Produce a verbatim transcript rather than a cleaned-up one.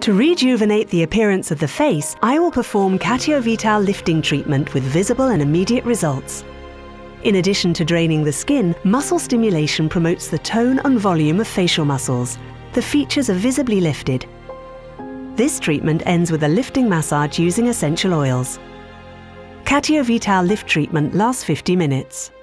To rejuvenate the appearance of the face, I will perform CatioVital lifting treatment with visible and immediate results. In addition to draining the skin, muscle stimulation promotes the tone and volume of facial muscles. The features are visibly lifted. This treatment ends with a lifting massage using essential oils. CatioVital lift treatment lasts fifty minutes.